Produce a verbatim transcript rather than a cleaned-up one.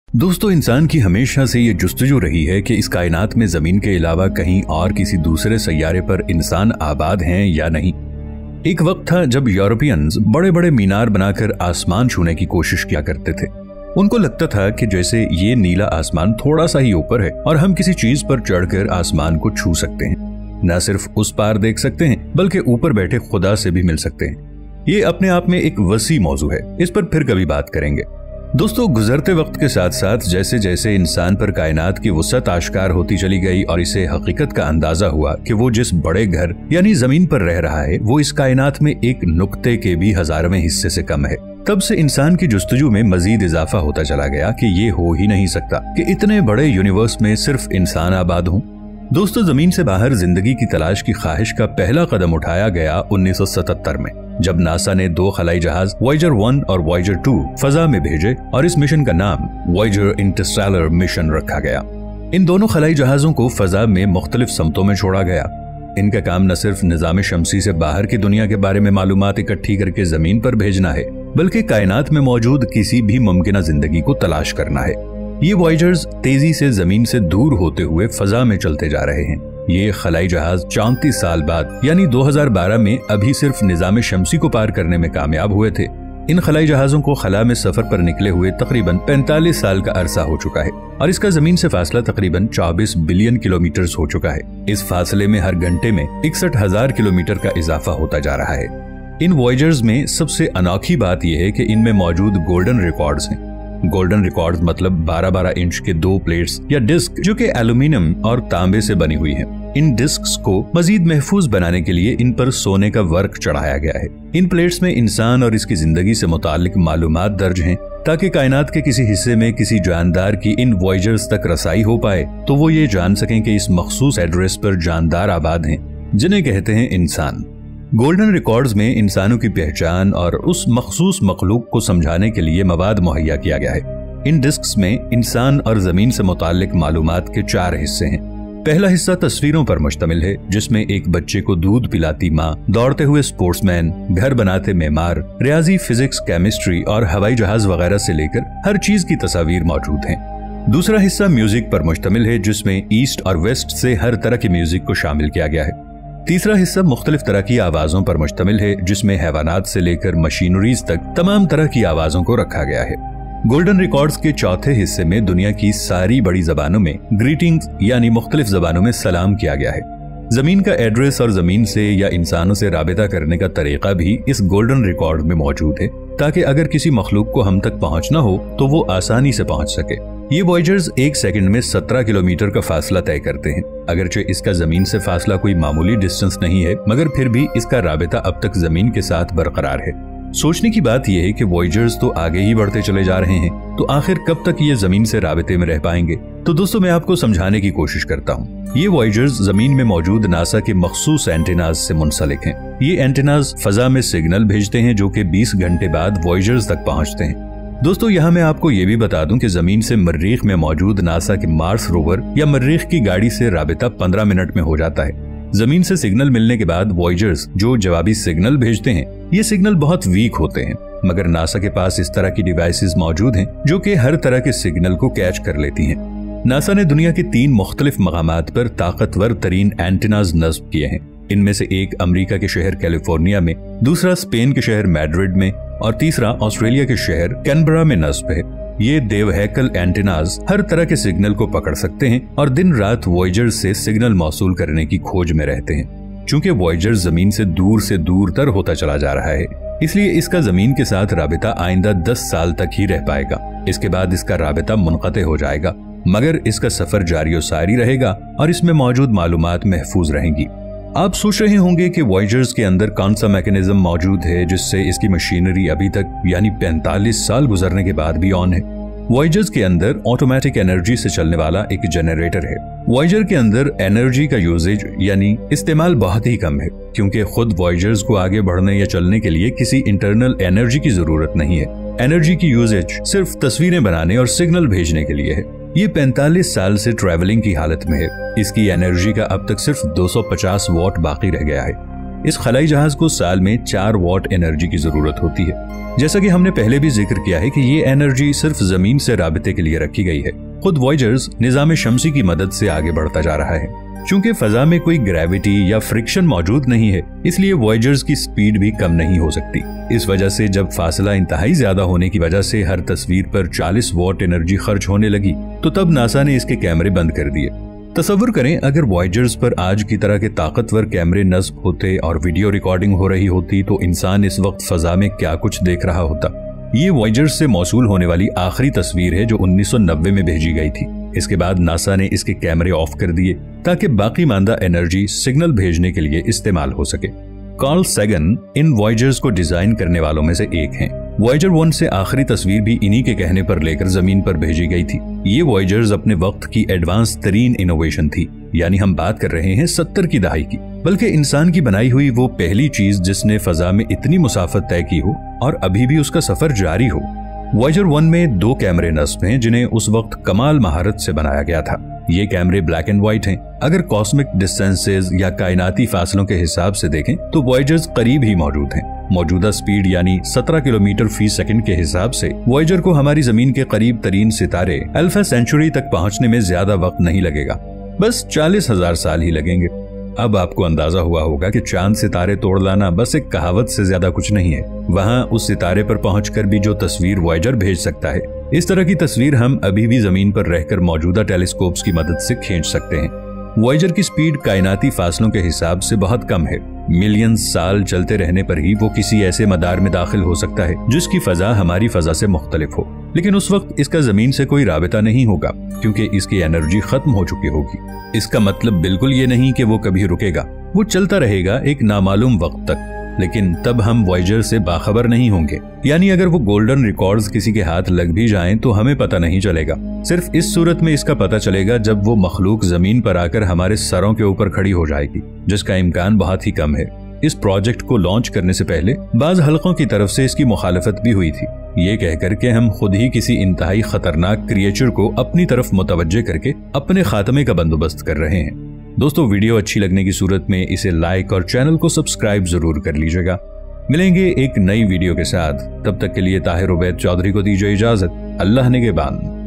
दोस्तों, इंसान की हमेशा से ये जुस्तजू रही है कि इस कायनात में जमीन के अलावा कहीं और किसी दूसरे सैयारे पर इंसान आबाद हैं या नहीं। एक वक्त था जब यूरोपियंस बड़े बड़े मीनार बनाकर आसमान छूने की कोशिश किया करते थे। उनको लगता था कि जैसे ये नीला आसमान थोड़ा सा ही ऊपर है और हम किसी चीज पर चढ़कर आसमान को छू सकते हैं। न सिर्फ उस पार देख सकते हैं बल्कि ऊपर बैठे खुदा से भी मिल सकते हैं। ये अपने आप में एक वसी मौजू है, इस पर फिर कभी बात करेंगे। दोस्तों, गुजरते वक्त के साथ साथ जैसे जैसे इंसान पर कायनात की वुसअत आश्कार होती चली गई और इसे हकीकत का अंदाजा हुआ कि वो जिस बड़े घर यानी जमीन पर रह रहा है वो इस कायनात में एक नुक्ते के भी हजारवें हिस्से से कम है, तब से इंसान की जुस्तजू में मजीद इजाफा होता चला गया कि ये हो ही नहीं सकता कि इतने बड़े यूनिवर्स में सिर्फ इंसान आबाद हो। दोस्तों, जमीन से बाहर जिंदगी की तलाश की ख्वाहिश का पहला कदम उठाया गया उन्नीस सौ सतहत्तर में, जब नासा ने दो खलाई जहाज वॉयेजर वन और वॉयेजर टू फजा में भेजे और इस मिशन का नाम वॉयेजर इंटरस्टेलर मिशन रखा गया। इन दोनों खलाई जहाजों को फजा में मुख्तलिफ समतों में छोड़ा गया। इनका काम न सिर्फ निजाम शमसी से बाहर की दुनिया के बारे में मालूमात इकट्ठी करके जमीन पर भेजना है, बल्कि कायनात में मौजूद किसी भी मुमकिन जिंदगी को तलाश करना है। ये वॉयेजर्स तेजी से जमीन से दूर होते हुए फजा में चलते जा रहे हैं। ये खलाई जहाज चौंतीस साल बाद यानी दो हज़ार बारह में अभी सिर्फ निजाम शमसी को पार करने में कामयाब हुए थे। इन खलाई जहाजों को खला में सफर पर निकले हुए तकरीबन पैंतालीस साल का अरसा हो चुका है और इसका जमीन से फासला तकरीबन चौबीस बिलियन किलोमीटर हो चुका है। इस फासले में हर घंटे में इकसठ हजार किलोमीटर का इजाफा होता जा रहा है। इन वॉयेजर्स में सबसे अनोखी बात यह है कि इनमें मौजूद गोल्डन रिकॉर्ड्स हैं। गोल्डन रिकॉर्ड्स मतलब बारह बारह इंच के दो प्लेट्स या डिस्क जो कि एल्यूमिनियम और तांबे से बनी हुई हैं। इन डिस्क्स को मजीद महफूज बनाने के लिए इन पर सोने का वर्क चढ़ाया गया है। इन प्लेट्स में इंसान और इसकी जिंदगी से मुताल्लिक मालूमात दर्ज हैं, ताकि कायनात के किसी हिस्से में किसी जानदार की इन वॉयेजर्स तक रसाई हो पाए तो वो ये जान सकें कि इस मखसूस एड्रेस पर जानदार आबाद हैं, जिन्हें कहते हैं इंसान। गोल्डन रिकॉर्ड्स में इंसानों की पहचान और उस मखसूस मखलूक को समझाने के लिए मवाद मुहैया किया गया है। इन डिस्क्स में इंसान और जमीन से मुताल्लिक मालूमात के चार हिस्से हैं। पहला हिस्सा तस्वीरों पर मुश्तमिल है, जिसमें एक बच्चे को दूध पिलाती माँ, दौड़ते हुए स्पोर्ट्समैन, घर बनाते मेमार, रियाजी, फिजिक्स, केमिस्ट्री और हवाई जहाज वगैरह से लेकर हर चीज की तस्वीर मौजूद हैं। दूसरा हिस्सा म्यूजिक पर मुश्तमिल है, जिसमें ईस्ट और वेस्ट से हर तरह के म्यूजिक को शामिल किया गया है। तीसरा हिस्सा मुख्तलिफ तरह की आवाजों पर मुश्तमिल है, जिसमें हैवानात से लेकर मशीनरीज तक तमाम तरह की आवाजों को रखा गया है। गोल्डन रिकॉर्ड्स के चौथे हिस्से में दुनिया की सारी बड़ी जबानों में ग्रीटिंग्स यानी मुख्तलिफ जबानों में सलाम किया गया है। जमीन का एड्रेस और जमीन से या इंसानों से राबिता करने का तरीका भी इस गोल्डन रिकॉर्ड में मौजूद है, ताकि अगर किसी मखलूक को हम तक पहुंचना हो तो वो आसानी से पहुंच सके। ये वॉयेजर्स एक सेकंड में सत्रह किलोमीटर का फासला तय करते हैं। अगरचे इसका जमीन से फासला कोई मामूली डिस्टेंस नहीं है, मगर फिर भी इसका राबिता अब तक जमीन के साथ बरकरार है। सोचने की बात यह है कि वॉयेजर्स तो आगे ही बढ़ते चले जा रहे हैं, तो आखिर कब तक ये जमीन से राबिते में रह पाएंगे? तो दोस्तों, मैं आपको समझाने की कोशिश करता हूँ। ये वॉयेजर्स जमीन में मौजूद नासा के मखसूस एंटेनाज से मुंसलिक हैं। ये एंटेनाज फजा में सिग्नल भेजते हैं, जो कि बीस घंटे बाद वॉयेजर्स तक पहुंचते हैं। दोस्तों, यहाँ मैं आपको ये भी बता दूं कि जमीन से मर्रीख में मौजूद नासा के मार्स रोवर या मर्रीख की गाड़ी से राबिता पंद्रह मिनट में हो जाता है। जमीन से सिग्नल मिलने के बाद वॉयेजर्स जो जवाबी सिग्नल भेजते हैं, ये सिग्नल बहुत वीक होते हैं, मगर नासा के पास इस तरह की डिवाइसेस मौजूद हैं जो कि हर तरह के सिग्नल को कैच कर लेती हैं। नासा ने दुनिया के तीन मुख्तलिफ मकामात पर ताकतवर तरीन एंटेनाज नस्ब किए हैं। इनमें से एक अमेरिका के शहर कैलिफोर्निया में, दूसरा स्पेन के शहर मैड्रिड में और तीसरा ऑस्ट्रेलिया के शहर कैनबरा में नस्ब है। ये देवहैकल एंटेनाज हर तरह के सिग्नल को पकड़ सकते हैं और दिन रात वॉयेजर्स से सिग्नल मौसूल करने की खोज में रहते हैं। चूंकि वॉयेजर जमीन से दूर से दूर तर होता चला जा रहा है, इसलिए इसका जमीन के साथ राबिता आइंदा दस साल तक ही रह पाएगा। इसके बाद इसका राबिता मुनक़ते हो जाएगा, मगर इसका सफर जारी और सारी रहेगा और इसमें मौजूद मालूमात महफूज रहेंगी। आप सोच रहे होंगे कि वॉयेजर्स के अंदर कौन सा मैकेनिज्म मौजूद है जिससे इसकी मशीनरी अभी तक यानी पैंतालीस साल गुजरने के बाद भी ऑन है। वॉयेजर्स के अंदर ऑटोमेटिक एनर्जी से चलने वाला एक जनरेटर है। वॉयेजर के अंदर एनर्जी का यूजेज यानी इस्तेमाल बहुत ही कम है, क्योंकि खुद वॉयेजर्स को आगे बढ़ने या चलने के लिए किसी इंटरनल एनर्जी की जरूरत नहीं है। एनर्जी की यूजेज सिर्फ तस्वीरें बनाने और सिग्नल भेजने के लिए है। ये पैंतालीस साल से ट्रैवलिंग की हालत में है। इसकी एनर्जी का अब तक सिर्फ दो सौ पचास वॉट बाकी रह गया है। इस खलाई जहाज को साल में चार वॉट एनर्जी की जरूरत होती है। जैसा कि हमने पहले भी जिक्र किया है कि ये एनर्जी सिर्फ जमीन से राबिते के लिए रखी गई है। खुद वॉयजर्स निजाम शम्सी की मदद से आगे बढ़ता जा रहा है। चूंकि फजा में कोई ग्रेविटी या फ्रिक्शन मौजूद नहीं है, इसलिए वॉयजर्स की स्पीड भी कम नहीं हो सकती। इस वजह से जब फासला इंतहाई ज्यादा होने की वजह से हर तस्वीर पर चालीस वॉट एनर्जी खर्च होने लगी, तो तब नासा ने इसके कैमरे बंद कर दिए। तसव्वुर करें अगर वॉयजर्स पर आज की तरह के ताकतवर कैमरे नस्ब होते और वीडियो रिकॉर्डिंग हो रही होती तो इंसान इस वक्त फजा में क्या कुछ देख रहा होता। ये वॉयजर्स से मौसूल होने वाली आखिरी तस्वीर है जो उन्नीस सौ नब्बे में भेजी गई थी। इसके बाद नासा ने इसके कैमरे ऑफ कर दिए ताकि बाकी मांदा एनर्जी सिग्नल भेजने के लिए इस्तेमाल हो सके। कार्ल सैगन इन वॉयजर्स को डिजाइन करने वालों में से एक हैं। वॉयजर वन से आखिरी तस्वीर भी इन्हीं के कहने पर लेकर जमीन पर भेजी गई थी। ये वॉयजर्स अपने वक्त की एडवांस तरीन इनोवेशन थी, यानी हम बात कर रहे हैं सत्तर की दहाई की, बल्कि इंसान की बनाई हुई वो पहली चीज जिसने फजा में इतनी मुसाफत तय की हो और अभी भी उसका सफर जारी हो। वॉयजर वन में दो कैमरे नस्ब हैं जिन्हें उस वक्त कमाल महारत से बनाया गया था। ये कैमरे ब्लैक एंड व्हाइट हैं। अगर कॉस्मिक डिस्टेंसेस या कायनाती फासलों के हिसाब से देखें तो वॉयजर्स करीब ही मौजूद हैं। मौजूदा स्पीड यानी सत्रह किलोमीटर फी सेकंड के हिसाब से वॉयजर को हमारी जमीन के करीब तरीन सितारे अल्फा सेंचुरी तक पहुंचने में ज्यादा वक्त नहीं लगेगा, बस चालीस हजार साल ही लगेंगे। अब आपको अंदाजा हुआ होगा कि चांद सितारे तोड़ लाना बस एक कहावत से ज्यादा कुछ नहीं है। वहां उस सितारे पर पहुंचकर भी जो तस्वीर वॉयजर भेज सकता है, इस तरह की तस्वीर हम अभी भी जमीन पर रहकर मौजूदा टेलीस्कोप्स की मदद से खींच सकते हैं। वॉयजर की स्पीड कायनाती फासलों के हिसाब से बहुत कम है। मिलियन साल चलते रहने पर ही वो किसी ऐसे मदार में दाखिल हो सकता है जिसकी फजा हमारी फजा से मुख्तलिफ हो, लेकिन उस वक्त इसका जमीन से कोई राबिता नहीं होगा क्योंकि इसकी एनर्जी खत्म हो चुकी होगी। इसका मतलब बिल्कुल ये नहीं कि वो कभी रुकेगा, वो चलता रहेगा एक नामालूम वक्त तक, लेकिन तब हम वॉयजर से बाखबर नहीं होंगे। यानी अगर वो गोल्डन रिकॉर्ड्स किसी के हाथ लग भी जाएं तो हमें पता नहीं चलेगा। सिर्फ इस सूरत में इसका पता चलेगा जब वो मखलूक जमीन पर आकर हमारे सरों के ऊपर खड़ी हो जाएगी, जिसका इम्कान बहुत ही कम है। इस प्रोजेक्ट को लॉन्च करने से पहले बाज हलकों की तरफ से इसकी मुखालफत भी हुई थी, ये कहकर के हम खुद ही किसी इंतहाई खतरनाक क्रिएचर को अपनी तरफ मुतवज्जे करके अपने खात्मे का बंदोबस्त कर रहे हैं। दोस्तों, वीडियो अच्छी लगने की सूरत में इसे लाइक और चैनल को सब्सक्राइब जरूर कर लीजिएगा। मिलेंगे एक नई वीडियो के साथ, तब तक के लिए ताहिर उबैद चौधरी को दीजिए इजाजत। अल्लाह निगहबान।